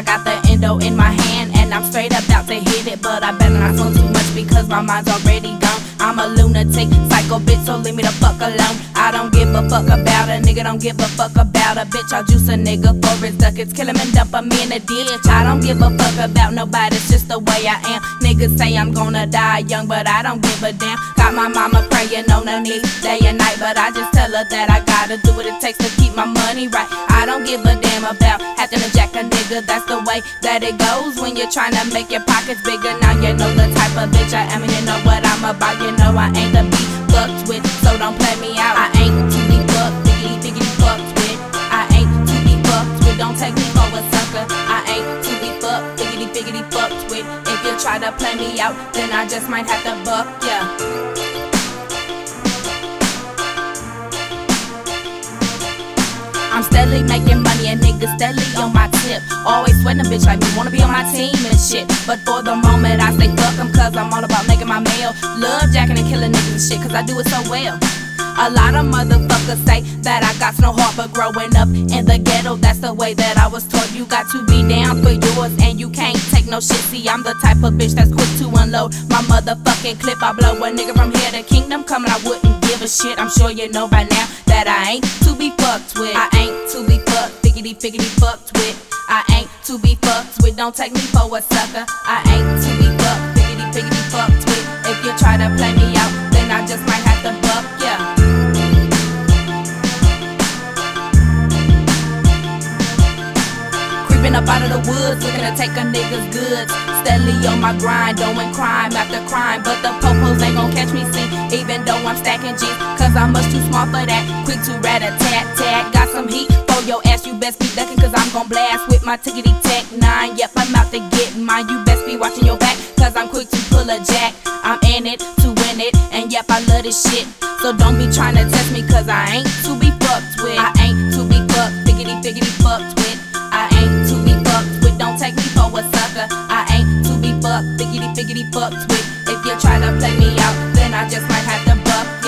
I got the endo in my hand and I'm straight about to hit it, but I better not smoke too much because my mind's already gone. I'm a lunatic, psycho bitch, so leave me the fuck alone. I don't give a fuck about a nigga, don't give a fuck about a bitch. I'll juice a nigga for his ducats, kill him and dump him in a ditch. I don't give a fuck about nobody, it's just the way I am. Niggas say I'm gonna die young, but I don't give a damn. Got my mama praying on her knees day and night, but I just tell her that I gotta do what it takes to keep my money right. I don't give a damn about having to jack a nigga, that's the way that it goes when you're trying to make your pockets bigger. Now you know the type of bitch I am and you know what I'm about. You know I ain't to be fucked with, so don't play me out. I ain't to be fucked, biggity fucked with. I ain't to be fucked with, don't take me for a sucker. I ain't to be fucked, biggity fucked with. If you try to play me out, then I just might have to buck ya. I'm steadily making money and niggas steadily on my tip. Always sweating a bitch like me, wanna be on my team and shit. But for the moment I say fuck 'em cause I'm all about making my mail. Love jacking and killing niggas and shit cause I do it so well. A lot of motherfuckers say that I got no heart, but growing up in the ghetto, that's the way that I was taught. You got to be down for yours and you can't take no shit. See, I'm the type of bitch that's quick to unload my motherfucking clip. I blow a nigga from here to kingdom come and I wouldn't give a shit. I'm sure you know by now that I ain't to be fucked with. I ain't to be fucked, figgity fucked with. I ain't to be fucked with, don't take me for a sucker. I ain't to be fucked, figgity fucked with. If you try to play me out, then I just might have to buck ya. Creeping up out of the woods, looking to take a nigga's goods. Steadily on my grind, doing crime after crime, but the popos ain't gon' catch me, see. Even though I'm stacking G's, cause I'm much too smart for that. Quick to rat-a-tat-tat, got some heat for your ass, you best be ducking cause I'm gon' blast with my tickety-tack 9. Yep, I'm out to get mine, you best be watching your back cause I'm quick to pull a jack. I'm in it to win it, and yep, I love this shit. So don't be trying to test me cause I ain't to be fucked with. I ain't to be fucked, figgity fucked with. I ain't to be fucked with, don't take me for a sucker. I ain't to be fucked, figgity fucked with. If you try to play me out, then I just might have to buck